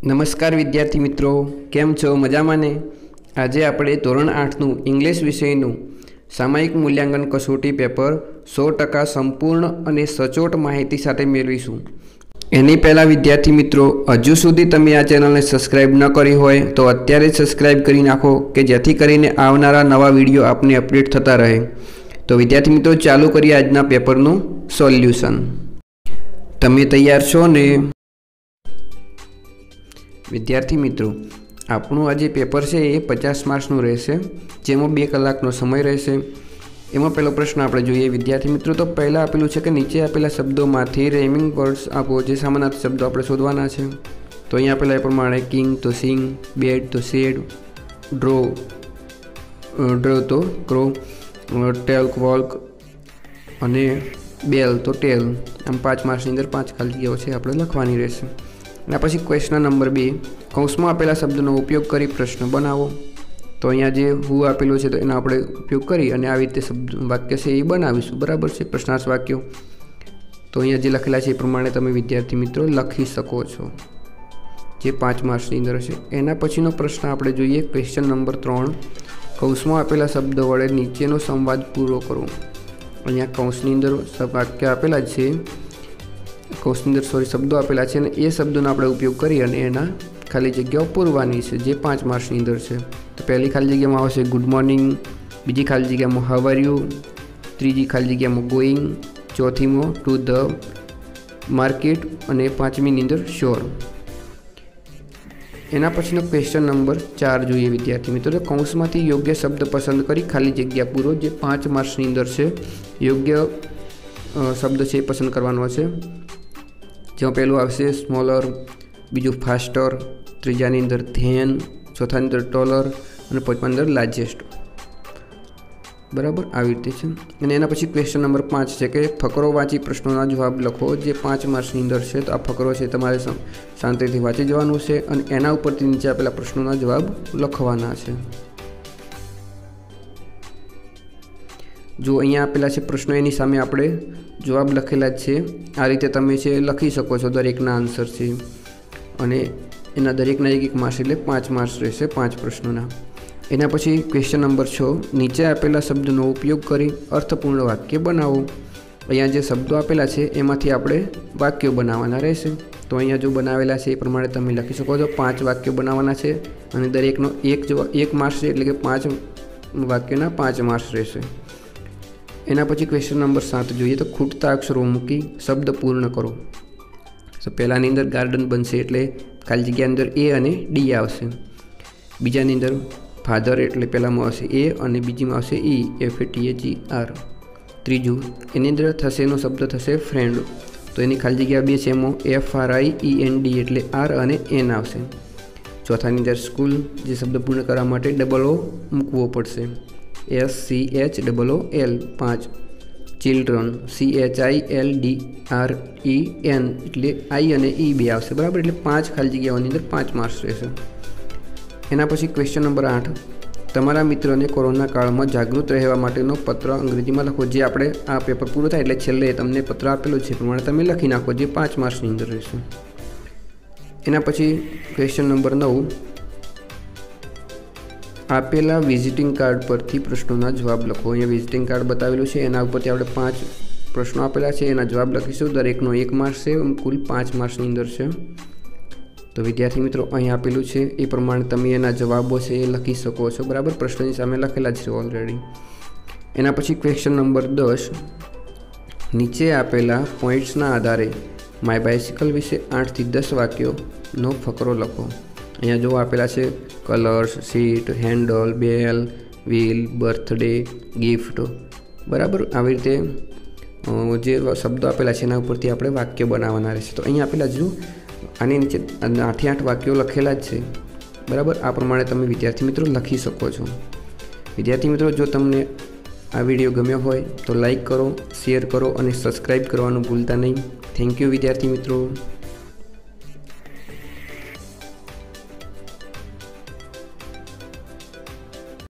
नमस्कार विद्यार्थी मित्रों, केम छो? मजामां ने? आज આપણે ધોરણ 8નું ઇંગ્લિશ વિષયનું સામયિક મૂલ્યાંકન કસોટી પેપર 100% સંપૂર્ણ અને સચોટ માહિતી સાથે મેળવીશું। એની પહેલાં વિદ્યાર્થી મિત્રો, હજુ સુધી તમે આ ચેનલને સબસ્ક્રાઇબ ન કરી હોય તો અત્યારે જ સબસ્ક્રાઇબ કરી નાખો કે જેથી કરીને આવનારા નવા વિડીયો આપને અપડેટ થતા રહે। તો વિદ્યાર્થી મિત્રો, ચાલુ કરીએ આજના પેપરનું સોલ્યુશન। તમે તૈયાર છો ને? विद्यार्थी मित्रों, आपणुं आज पेपर है ये 50 मार्क्सनुं रहेशे, जेमां 2 कलाकनो समय रहेशे। एमां पहलो प्रश्न आपणे जोईए विद्यार्थी मित्रों। तो पहला आपेलुं छे के नीचे आपेला शब्दोमांथी रेमिंग वर्ड्स आपो, जे समानार्थी शब्दों आपणे शोधवाना छे। तो अहींया आपेला ए प्रमाणे किंग तो सिंग, बेड तो शेड, ड्रो तो क्रो, टेल वॉल्क अने बेल तो टेल। आम 5 मार्क्सनी अंदर 5 खाली जग्याओ छे आपणे लखवानी रहेशे। एना पछी क्वेश्चन नंबर 2, कौंसमां आपेला शब्दों उपयोग करी प्रश्न बनावो। तो अहींया जे हु आपेलुं छे तो एनो आपणे उपयोग करी अने आ रीते शब्द वाक्य छे ए बनावीशुं, बराबर छे, प्रश्नार्थ वाक्यो। तो अहींया जे लखेला छे ए प्रमाणे तमे विद्यार्थी मित्रों लखी शको छो, जे 5 मार्क्सनी अंदर छे। एना पछीनो प्रश्न आपणे जोईए क्वेश्चन नंबर 3, कौंसमां आपेला शब्द वडे नीचेनो संवाद पूरो करो। अहींया कौंसनी अंदर वाक्य आपेला छे, कौंसनी अंदर शब्दों आपेला है, ए शब्दों आपणे उपयोग करी अने एना खाली जग्याओ पूरवानी छे, जे 5 मार्क्सनी अंदर छे। तो पहली खाली जग्यामां आवशे गुड मॉर्निंग, बीजी खाली जग्यामां हाउ आर यू, त्रीजी खाली जग्यामां गोइंग, चौथीमां टू ध मार्केट अने 5मीनी अंदर श्योर। एना पछीनो क्वेश्चन नंबर 4 जोईए विद्यार्थी मित्रों। तो कौंसमांथी योग्य शब्द पसंद करी खाली जग्या पूरो, जे 5 मार्क्सनी अंदर छे। योग्य शब्द छे पसंद करवानो छे, जो पहलू आवशे स्मॉलर, बीजू फास्टर, त्रीजानी अंदर थेन, चौथानी अंदर टॉलर और 5मा अंदर लार्जेस्ट, बराबर आ रीते छे। अने एना पछी क्वेश्चन नंबर 5 है कि फकरो वाँची प्रश्नों जवाब लखो, जे 5 मार्क्सनी अंदर है। तो आ फकरो है तमारे शांतिथी वाँची जवानुं छे अने एना उपरथी नीचे आपेला प्रश्नों जवाब लखवाना छे। जो अहीं आपेला है प्रश्नों एनी सामे आपणे जवाब लखेला है। आ रीते तमे छे लखी शको छो दरेकना आंसर छे अने एना दरेकना एक मार्क्स एटले 5 मार्क्स रहेशे 5 प्रश्नोना। एना पछी क्वेश्चन नंबर 6, नीचे आपेला शब्दों उपयोग करी अर्थपूर्ण वाक्य बनावो। अहींया जे शब्दों आपेला है एमांथी आपणे वाक्यो बनाववाना रहेशे। तो अहींया जो बनावेला है ए प्रमाणे तमे लखी शको छो। 5 वाक्यो बनाववाना छे अने दरेकनो एक मार्क्स छे, एटले के 5 वाक्यना 5 मार्क्स रहेशे। एना पछी क्वेश्चन नंबर 7 जोईए। तो खूटता अक्षरों मूकी शब्द पूर्ण करो। तो पहलानी अंदर गार्डन बनशे एटले खाली जग्या अंदर ए अने डी आवशे। बीजानी अंदर फाधर एटले पहलामां आवशे ए अने बीजीमां आवशे ई, FATHER। त्रीजू एनी अंदर थशे एनो शब्द थशे फ्रेंड। तो एनी खाली जग्या 2 छे, एमां FRIEND एटले R अने N आवशे। चौथानी अंदर स्कूल, जे शब्द पूर्ण करवा माटे डबल ओ मूकवो पड़शे, SCHOOL। 5 चिल्ड्रन, CHILDREN एटले आई अने ई बे आवशे, बराबर। एटले 5 खाली जग्याओनी अंदर 5 मार्क्स रहेशे। एना पछी क्वेश्चन नंबर 8, तमारा मित्रोने कोरोना काळमां जागृत रहेवा माटेनो पत्र अंग्रेजीमां लखो। जे आपणे आ पेपर पूरुं थाय एटले छेल्ले तमने पत्र आपेलो छे प्रमाणे तमे लखी नाखो, जे 5 मार्क्सनी अंदर रहेशे। एना पछी क्वेश्चन नंबर 9, आपेला विजिटिंग कार्ड परथी प्रश्नों जवाब लखो। अहींया विजिटिंग कार्ड बतावेलुं छे, एना उपरथी आपणे 5 प्रश्नों आपेला छे, एना जवाब लखीशुं। दरेकनो 1 मार्क्स छे, कुल 5 मार्क्सनी अंदर छे। तो विद्यार्थी मित्रों, अहीं आपेलुं छे ए प्रमाणे तमे एना जवाबो छे ए लखी शको छो, बराबर। प्रश्नोनी सामे लखेला छे ऑलरेडी। एना पछी क्वेश्चन नंबर 10, नीचे आपेला पॉइंट्सना आधारे माय बाइसिकल विषे 8 થી 10 वाक्योनो फकरो लखो। अहींया जो आपेला छे colours, seat, handle, bell, wheel, birthday, gift, बराबर। आ रीते जे शब्दों आपेला छे एना उपरथी आपणे वाक्य बनाववाना रहेशे। तो अहीं आपेला जो आनी नीचे 8 થી 8 वाक्यो लखेला ज छे, बराबर। आ प्रमाणे तमे विद्यार्थी मित्रों लखी शको छो। विद्यार्थी मित्रों, जो तमने आ विडियो गम्यो होय तो लाइक करो, शेर करो और सब्सक्राइब करवानुं भूलता नहीं। थैंक यू विद्यार्थी मित्रों।